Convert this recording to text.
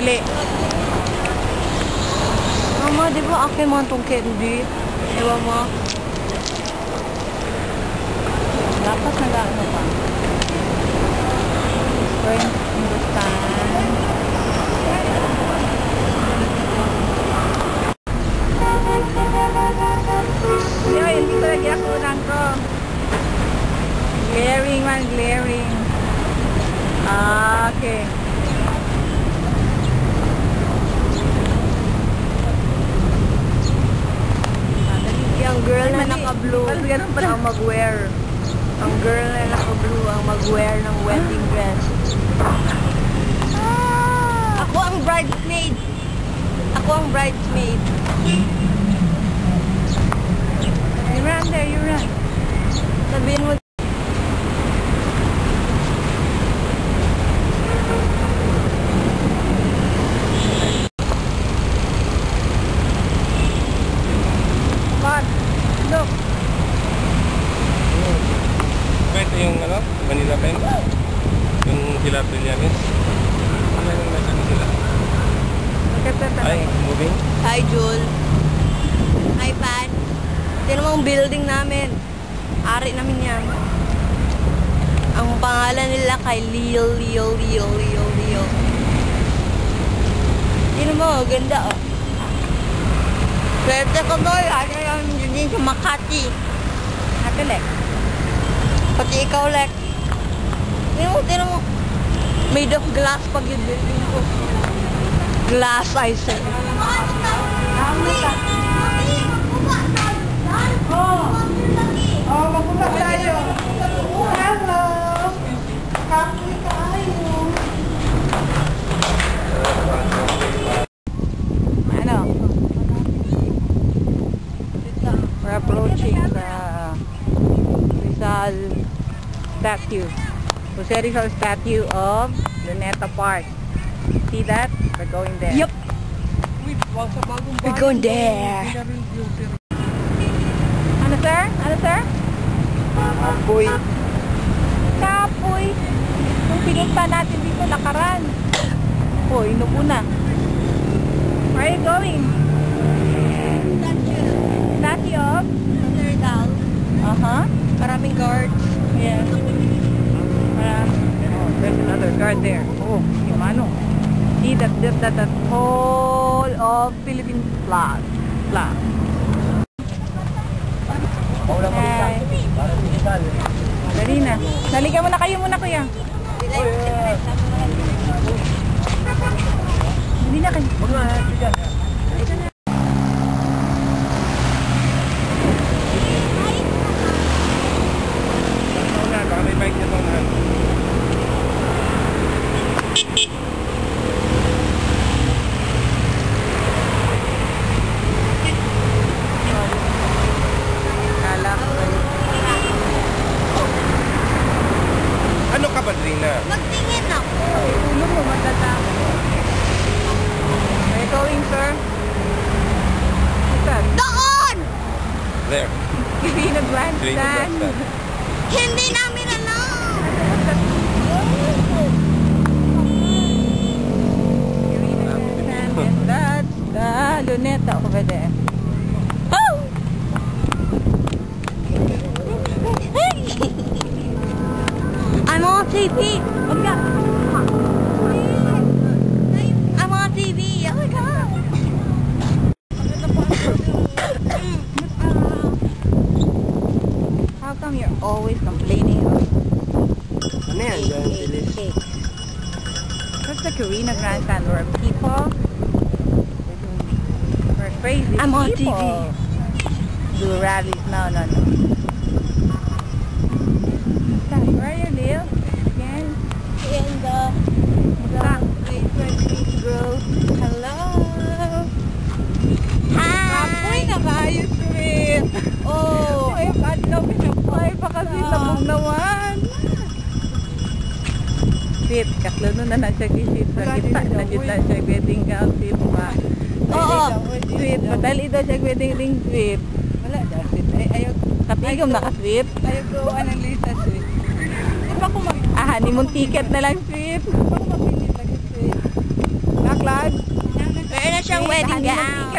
Dali. Mama, di ba akin mo itong candy? Ewan mo. Dapat nag-ano pa. Spring Hindustan. Yeah, hindi ko lagi ako ko. Glaring man, glaring. Ah, okay. Ang girl na naka-blue. Mas ganun pala ang mag-wear. Ang girl na naka-blue ang mag-wear ng wedding dress. Ah! Ako ang bridesmaid. Ako ang bridesmaid. You run there, you run. Sabihin mo. Look. Ito yung ano, Manila Pen. Yung Philadelphianis. Ano yung nasa sila? Ay, moving. Hi, Jul. Hi, Pan. Ito namang building namin. Ari namin yan. Ang pangalan nila kay Leo. Ito mo, ganda oh. Swerte ko doy, ano yung din sa Makati. Ate Lek. Pati ikaw, Lek. Tino mo. Made of glass pag yung building ko. Glass, I say. Oh, magpunta tayo. Hello. Happy tayo. Ano? We're approaching the Rizal statue. Jose Rizal statue of Luneta Park. See that? We're going there. Yep. We're going there. Ano sir? Ano sir? Kapoy. Kapoy. Kung pinunta natin dito lakaran. Oh, inupo na. Where are you going? Statue of Rizal. Maraming guards. Yes. Oh, there's another guard there. Oh, yung ano. See that whole of Philippine flag. Hey. Dali na. Dali ka muna, kayo muna kuya. Hindi na kayo. Ano ka ba, Drina? Magtingin ako. Ulo mo, matatama. Where are you going, sir? What's that? Doon! There. Kirina Grandstand. Hindi namin alam. Kirina Grandstand. And that's the Luneta over there. I'm on TV. Oh my God. I'm on TV. Oh my God. How come you're always complaining? Ano yan? That's the Kirina Grandstand where people were crazy. I'm on people TV. do rallies. No. Where are you, Leo? Again? In the Girl. Hello. Hi. Na kayo, sweet. Oh, ay, paano pinapay pa kasi labog naman. Sweet, katlo nun na siya kisip. Nandiyan na siya wedding gown, sweet pa. Oo. Sweet, madali daw siya wedding ring, sweet. Wala daw, sweet. Ayaw. Kapigom na ka, sweet. Ayaw ko anong lista, sweet. Di ba kung Honeymoon ticket na lang, sweet. mag-pinit lagi, sweet? Bakla, wedding Dahan gown.